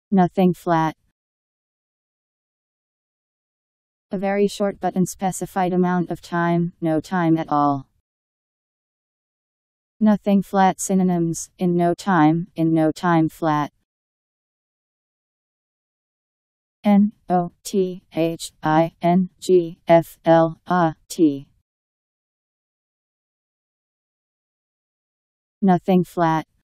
Nothing flat. A very short but unspecified amount of time, no time at all. Nothing flat. Synonyms: in no time flat. Nothing flat. Nothing flat.